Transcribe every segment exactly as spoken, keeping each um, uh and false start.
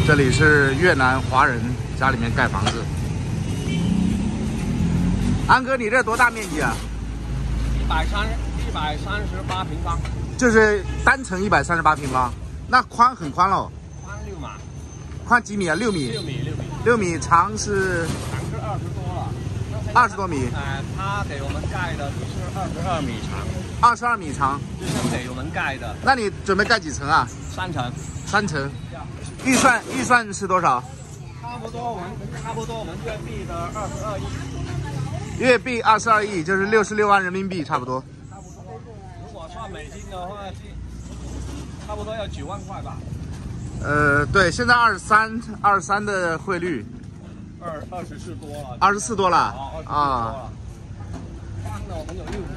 这里是越南华人家里面盖房子。安哥，你这多大面积啊？ 一百三一百三十八平方， 就是单层一百三十八平方，那宽很宽喽。 宽六码， 宽几米啊？六米。 六米六米。 六米，长是长是二十多了。 二十多米。 呃，他给我们盖的是二十二米长。 二十二米长， 就是给我们盖的。 那你准备盖几层啊？ 三层。 三层。预算预算是多少？ 差不多我们差不多我们月币的二十二亿。 月币二十二亿，就是六十六万人民币，差不多。 差不多。如果算美金的话，差不多要九万块吧。 呃，对，现在二十三二十三的汇率。 二二十四多了。 二十四多了。 哦，啊。翻了我们有六。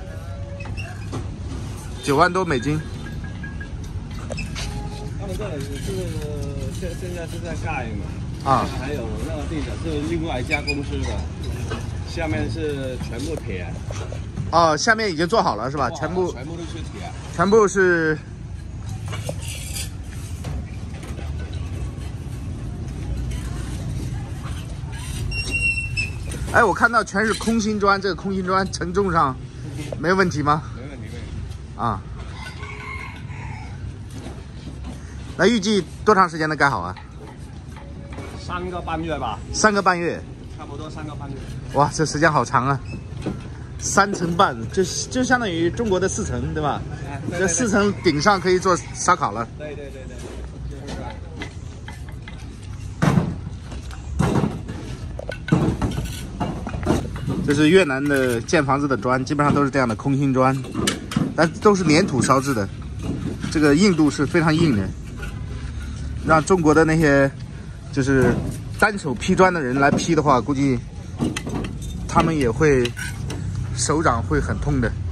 九万多美金。 他们这里是现现在是在盖嘛， 啊， 还有那个地址是另外一家公司的，下面是全部铁。 哦，下面已经做好了是吧？全部全部都是铁， 全部是。哎，我看到全是空心砖，这个空心砖承重上没问题吗？ 没问题，没问题。 啊。那预计多长时间能盖好啊？ 三个半月吧。 三个半月。 差不多三个半月。 哇，这时间好长啊！三层半，就就相当于中国的四层，对吧？ 哎、对对对， 这四层顶上可以做烧烤了。 对对对对，就是这样。 这是越南的建房子的砖，基本上都是这样的空心砖，但都是粘土烧制的，这个硬度是非常硬的。让中国的那些就是单手劈砖的人来劈的话，估计他们也会手掌会很痛的。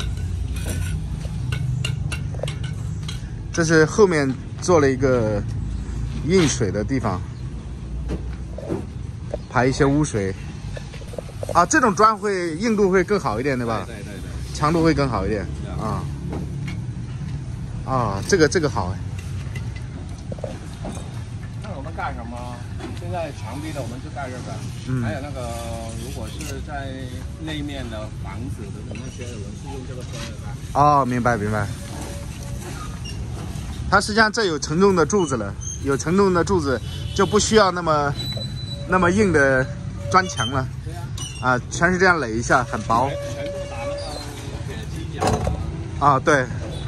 这是后面做了一个硬水的地方，排一些污水。啊，这种砖会硬度会更好一点，对吧？ 对对对对， 强度会更好一点。啊啊，这个这个好哎。 那我们盖什么？现在墙壁的我们就盖这个，嗯，还有那个如果是在内面的房子的那些，我们是用这个砖盖。 哦，明白明白。它实际上这有承重的柱子了，有承重的柱子就不需要那么那么硬的砖墙了。 对呀。 啊，全是这样垒一下，很薄。 全部打那个铁基脚。 啊，对。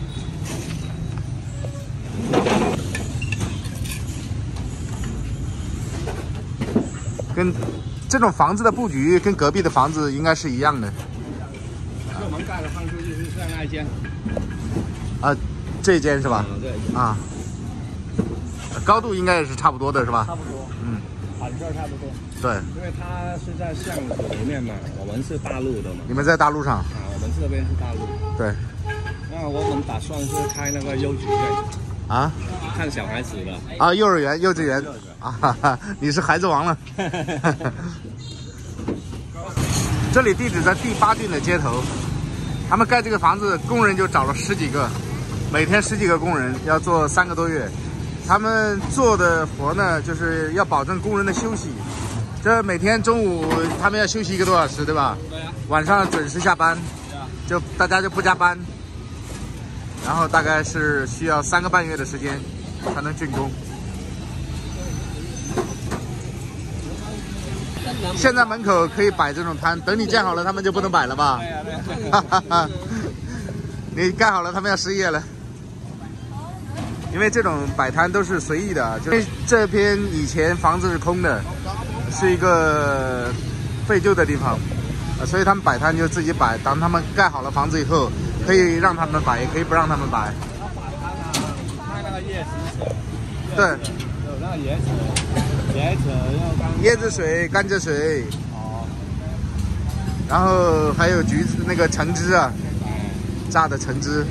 跟这种房子的布局跟隔壁的房子应该是一样的。 我们盖的上去就是像那一间。 啊，这间是吧？ 嗯，对。 啊，高度应该也是差不多的，是吧？ 差不多。嗯，反射差不多。 对。 因为它是在巷子里面嘛，我们是大陆的嘛。 你们在大陆上？ 啊，我们这边是大陆。 对。 那我们打算是开那个幼稚园。 啊？ 看小孩子的。 啊，幼儿园、幼稚园。啊哈哈，你是孩子王了。这里地址在第八郡的街头，他们盖这个房子，工人就找了十几个，每天十几个工人要做三个多月。他们做的活呢，就是要保证工人的休息。这每天中午他们要休息一个多小时，对吧？ 对啊。晚上准时下班，就大家就不加班。然后大概是需要三个半月的时间才能竣工。现在门口可以摆这种摊，等你建好了，他们就不能摆了吧？ 对呀对呀。哈哈， 你盖好了，他们要失业了。因为这种摆摊都是随意的，就这边以前房子是空的，是一个废旧的地方，所以他们摆摊就自己摆。当他们盖好了房子以后，可以让他们摆，也可以不让他们摆。 卖那个椰子水。 对。 有那个椰子，椰子要干。 椰子水、甘蔗水。 哦。 然后还有橘子那个橙汁啊，榨的橙汁。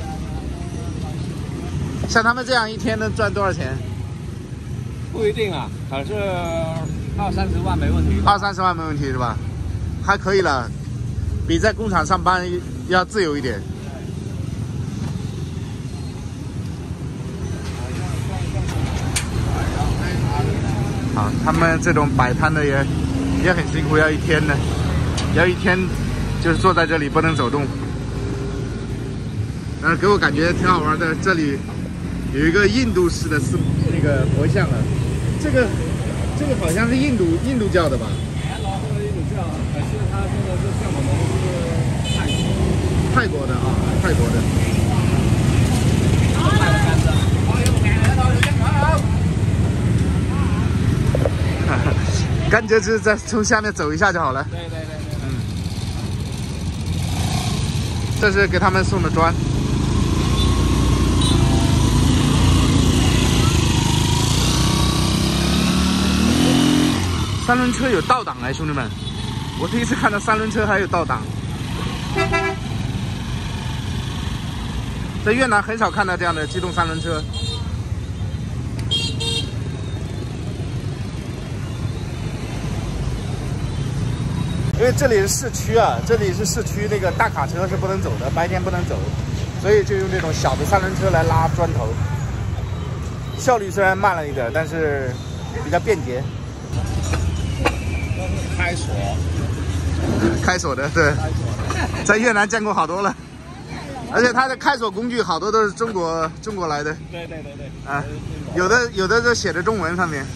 像他们这样一天能赚多少钱？ 不一定啊，可是二三十万没问题。 二三十万没问题是吧？还可以了，比在工厂上班要自由一点。 好，他们这种摆摊的也也很辛苦，要一天的，要一天就是坐在这里不能走动。但是给我感觉挺好玩的，这里有一个印度式的寺那个佛像啊，这个这个好像是印度印度教的吧？ 印度教，可是它这个就像我们是泰国泰国的啊，泰国的。甘蔗汁再从下面走一下就好了。 对对对对。 嗯。这是给他们送的砖。三轮车有倒档哎，兄弟们，我第一次看到三轮车还有倒档。在越南很少看到这样的机动三轮车。因为这里是市区啊，这里是市区，那个大卡车是不能走的，白天不能走，所以就用这种小的三轮车来拉砖头。效率虽然慢了一点，但是比较便捷。 开锁， 开锁的，对，在越南见过好多了，而且它的开锁工具好多都是中国中国来的。 对对对对， 啊，有的有的都写着中文上面。